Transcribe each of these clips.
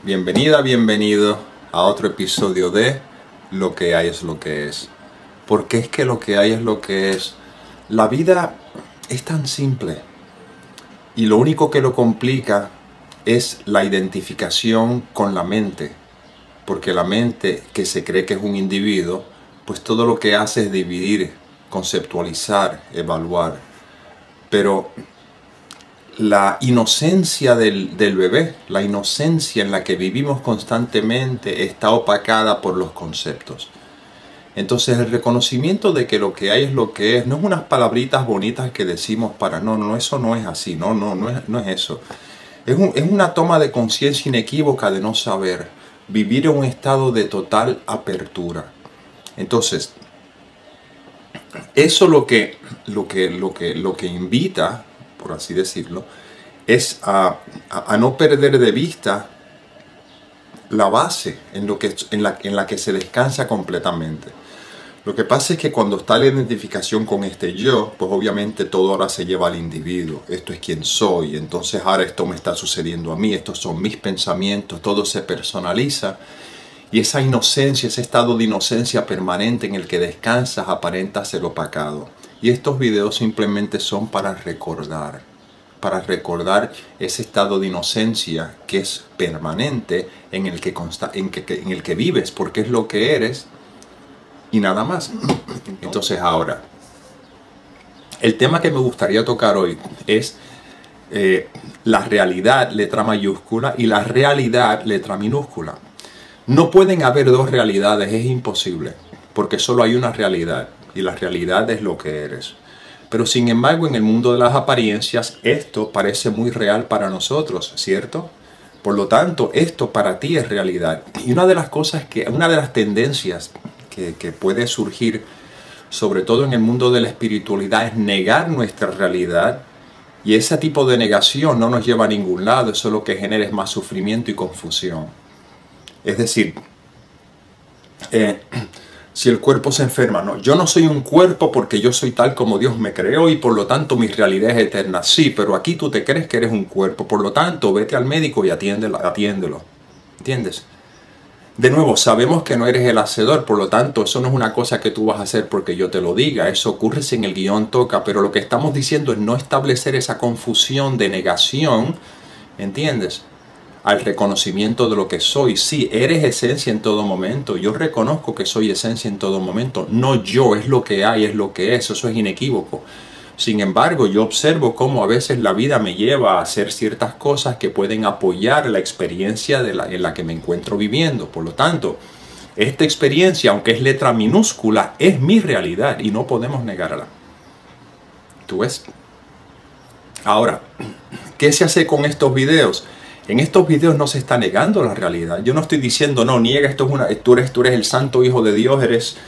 Bienvenida, bienvenido a otro episodio de Lo que hay es lo que es. Porque es que lo que hay es lo que es. La vida es tan simple y lo único que lo complica es la identificación con la mente. Porque la mente, que se cree que es un individuo, pues todo lo que hace es dividir, conceptualizar, evaluar. Pero la inocencia del bebé, la inocencia en la que vivimos constantemente, está opacada por los conceptos. Entonces el reconocimiento de que lo que hay es lo que es, no es unas palabritas bonitas que decimos para no, eso no es así, no es eso. Es una toma de conciencia inequívoca de no saber, vivir en un estado de total apertura. Entonces, eso lo que invita, por así decirlo, es a no perder de vista la base en la que se descansa completamente. Lo que pasa es que cuando está la identificación con este yo, pues obviamente todo ahora se lleva al individuo. Esto es quien soy, entonces ahora esto me está sucediendo a mí, estos son mis pensamientos, todo se personaliza. Y esa inocencia, ese estado de inocencia permanente en el que descansas, aparenta ser opacado. Y estos videos simplemente son para recordar ese estado de inocencia que es permanente en el que vives, porque es lo que eres y nada más. Entonces ahora, el tema que me gustaría tocar hoy es la realidad, letra mayúscula, y la realidad, letra minúscula. No pueden haber dos realidades, es imposible, porque solo hay una realidad, y la realidad es lo que eres. Pero sin embargo, en el mundo de las apariencias, esto parece muy real para nosotros, ¿cierto? Por lo tanto, esto para ti es realidad. Y una de las tendencias que puede surgir, sobre todo en el mundo de la espiritualidad, es negar nuestra realidad. Y ese tipo de negación no nos lleva a ningún lado, eso lo que genera es más sufrimiento y confusión. Es decir, si el cuerpo se enferma, no, yo no soy un cuerpo porque yo soy tal como Dios me creó y por lo tanto mi realidad es eterna. Sí, pero aquí tú te crees que eres un cuerpo, por lo tanto vete al médico y atiéndelo. ¿Entiendes? De nuevo, sabemos que no eres el hacedor, por lo tanto eso no es una cosa que tú vas a hacer porque yo te lo diga, eso ocurre si en el guión toca, pero lo que estamos diciendo es no establecer esa confusión de negación, ¿entiendes?, al reconocimiento de lo que soy. Sí, eres esencia en todo momento. Yo reconozco que soy esencia en todo momento. No yo, es lo que hay, es lo que es. Eso es inequívoco. Sin embargo, yo observo cómo a veces la vida me lleva a hacer ciertas cosas que pueden apoyar la experiencia en la que me encuentro viviendo. Por lo tanto, esta experiencia, aunque es letra minúscula, es mi realidad y no podemos negarla. ¿Tú ves? Ahora, ¿qué se hace con estos videos? En estos videos no se está negando la realidad. Yo no estoy diciendo, no, niega, tú eres el santo hijo de Dios,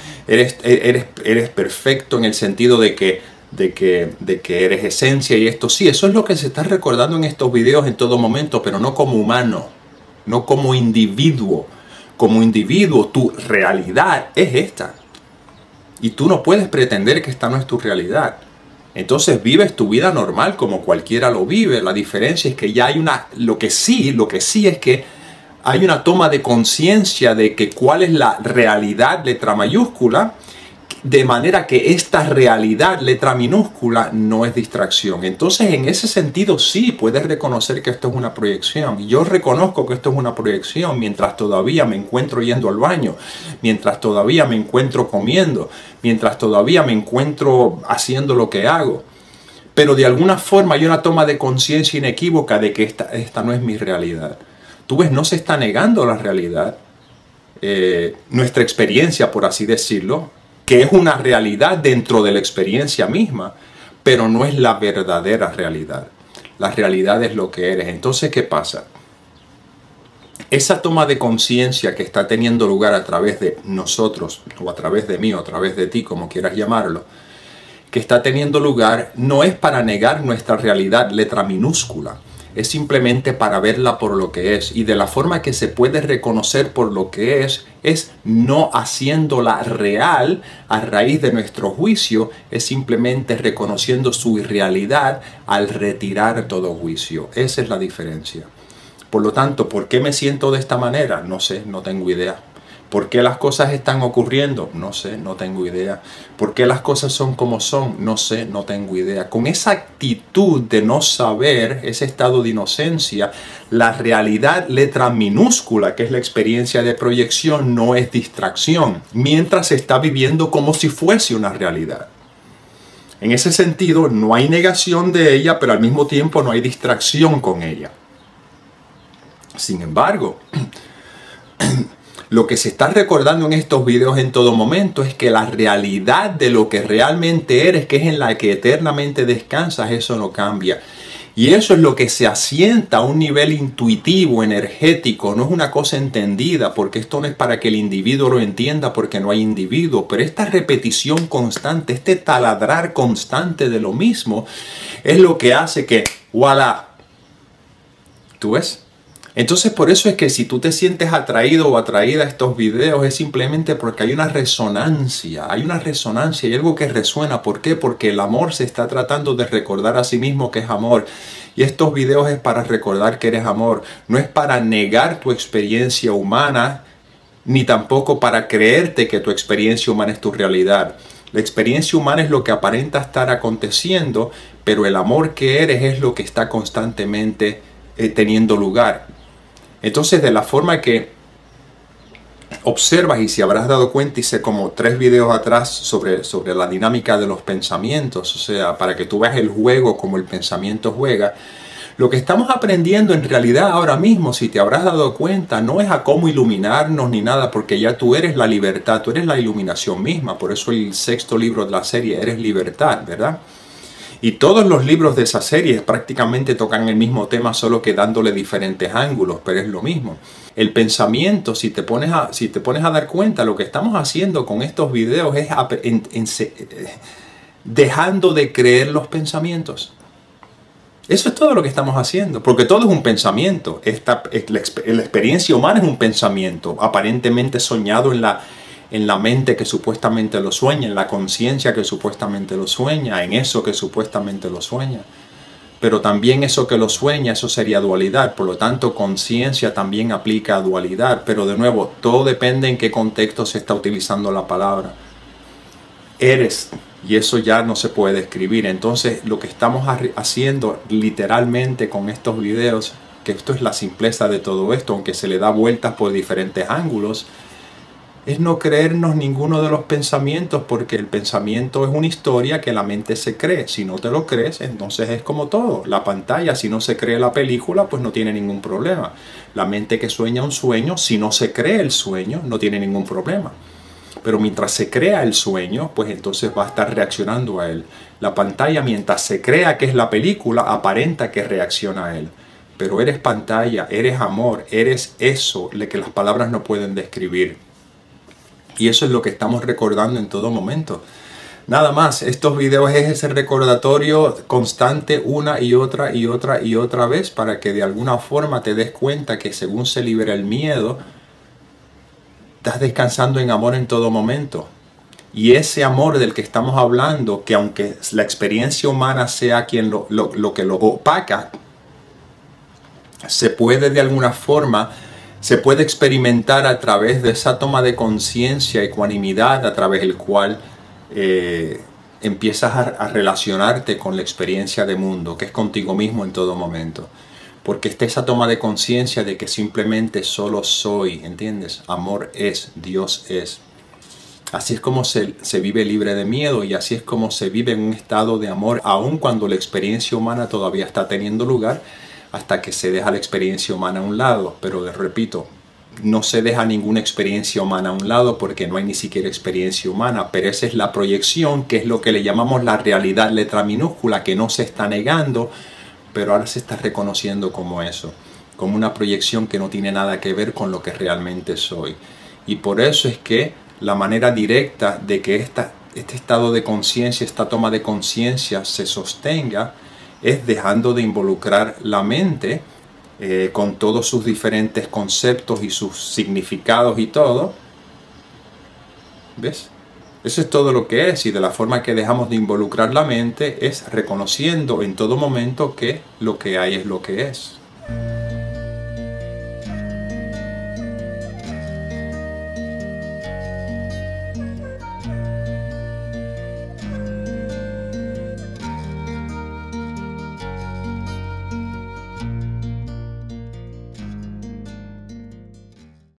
eres perfecto en el sentido de que eres esencia y esto. Sí, eso es lo que se está recordando en estos videos en todo momento, pero no como humano, no como individuo. Como individuo, tu realidad es esta. Y tú no puedes pretender que esta no es tu realidad. Entonces vives tu vida normal como cualquiera lo vive. La diferencia es que ya hay lo que sí es que hay una toma de conciencia de que cuál es la realidad, letra mayúscula, de manera que esta realidad, letra minúscula, no es distracción. Entonces, en ese sentido, sí puedes reconocer que esto es una proyección. Yo reconozco que esto es una proyección mientras todavía me encuentro yendo al baño, mientras todavía me encuentro comiendo, mientras todavía me encuentro haciendo lo que hago. Pero de alguna forma hay una toma de conciencia inequívoca de que esta no es mi realidad. Tú ves, no se está negando la realidad, nuestra experiencia, por así decirlo, que es una realidad dentro de la experiencia misma, pero no es la verdadera realidad. La realidad es lo que eres. Entonces, ¿qué pasa? Esa toma de conciencia que está teniendo lugar a través de nosotros, o a través de mí, o a través de ti, como quieras llamarlo, que está teniendo lugar, no es para negar nuestra realidad, letra minúscula. Es simplemente para verla por lo que es. Y de la forma que se puede reconocer por lo que es no haciéndola real a raíz de nuestro juicio, es simplemente reconociendo su irrealidad al retirar todo juicio. Esa es la diferencia. Por lo tanto, ¿por qué me siento de esta manera? No sé, no tengo idea. ¿Por qué las cosas están ocurriendo? No sé, no tengo idea. ¿Por qué las cosas son como son? No sé, no tengo idea. Con esa actitud de no saber, ese estado de inocencia, la realidad, letra minúscula, que es la experiencia de proyección, no es distracción, mientras se está viviendo como si fuese una realidad. En ese sentido, no hay negación de ella, pero al mismo tiempo no hay distracción con ella. Sin embargo, lo que se está recordando en estos videos en todo momento es que la realidad de lo que realmente eres, que es en la que eternamente descansas, eso no cambia. Y eso es lo que se asienta a un nivel intuitivo, energético, no es una cosa entendida, porque esto no es para que el individuo lo entienda, porque no hay individuo, pero esta repetición constante, este taladrar constante de lo mismo, es lo que hace que, voilà, ¿tú ves? Entonces por eso es que si tú te sientes atraído o atraída a estos videos es simplemente porque hay una resonancia y algo que resuena. ¿Por qué? Porque el amor se está tratando de recordar a sí mismo que es amor. Y estos videos es para recordar que eres amor. No es para negar tu experiencia humana, ni tampoco para creerte que tu experiencia humana es tu realidad. La experiencia humana es lo que aparenta estar aconteciendo, pero el amor que eres es lo que está constantemente teniendo lugar. Entonces, de la forma que observas, y si habrás dado cuenta, hice como 3 videos atrás sobre la dinámica de los pensamientos, o sea, para que tú veas el juego como el pensamiento juega. Lo que estamos aprendiendo en realidad ahora mismo, si te habrás dado cuenta, no es a cómo iluminarnos ni nada, porque ya tú eres la libertad, tú eres la iluminación misma. Por eso el 6º libro de la serie, eres libertad, ¿verdad? Y todos los libros de esa serie prácticamente tocan el mismo tema, solo que dándole diferentes ángulos, pero es lo mismo. El pensamiento, si te pones a dar cuenta, lo que estamos haciendo con estos videos es dejando de creer los pensamientos. Eso es todo lo que estamos haciendo, porque todo es un pensamiento. La experiencia humana es un pensamiento, aparentemente soñado en la mente que supuestamente lo sueña, en la conciencia que supuestamente lo sueña, en eso que supuestamente lo sueña. Pero también eso que lo sueña, eso sería dualidad. Por lo tanto, conciencia también aplica a dualidad. Pero de nuevo, todo depende en qué contexto se está utilizando la palabra. Eres, y eso ya no se puede describir. Entonces, lo que estamos haciendo literalmente con estos videos, que esto es la simpleza de todo esto, aunque se le da vueltas por diferentes ángulos, es no creernos ninguno de los pensamientos, porque el pensamiento es una historia que la mente se cree. Si no te lo crees, entonces es como todo. La pantalla, si no se cree la película, pues no tiene ningún problema. La mente que sueña un sueño, si no se cree el sueño, no tiene ningún problema. Pero mientras se crea el sueño, pues entonces va a estar reaccionando a él. La pantalla, mientras se crea que es la película, aparenta que reacciona a él. Pero eres pantalla, eres amor, eres eso, lo que las palabras no pueden describir. Y eso es lo que estamos recordando en todo momento. Nada más, estos videos es ese recordatorio constante una y otra y otra y otra vez para que de alguna forma te des cuenta que según se libera el miedo, estás descansando en amor en todo momento. Y ese amor del que estamos hablando, que aunque la experiencia humana sea quien lo que lo opaca, se puede de alguna forma... se puede experimentar a través de esa toma de conciencia, ecuanimidad, a través del cual empiezas a relacionarte con la experiencia de mundo, que es contigo mismo en todo momento. Porque está esa toma de conciencia de que simplemente solo soy, ¿entiendes? Amor es, Dios es. Así es como se vive libre de miedo, y así es como se vive en un estado de amor, aun cuando la experiencia humana todavía está teniendo lugar, hasta que se deja la experiencia humana a un lado. Pero les repito, no se deja ninguna experiencia humana a un lado porque no hay ni siquiera experiencia humana, pero esa es la proyección, que es lo que le llamamos la realidad, letra minúscula, que no se está negando, pero ahora se está reconociendo como eso, como una proyección que no tiene nada que ver con lo que realmente soy. Y por eso es que la manera directa de que este estado de conciencia, esta toma de conciencia se sostenga, es dejando de involucrar la mente con todos sus diferentes conceptos y sus significados y todo. ¿Ves? Eso es todo lo que es, y de la forma que dejamos de involucrar la mente es reconociendo en todo momento que lo que hay es lo que es.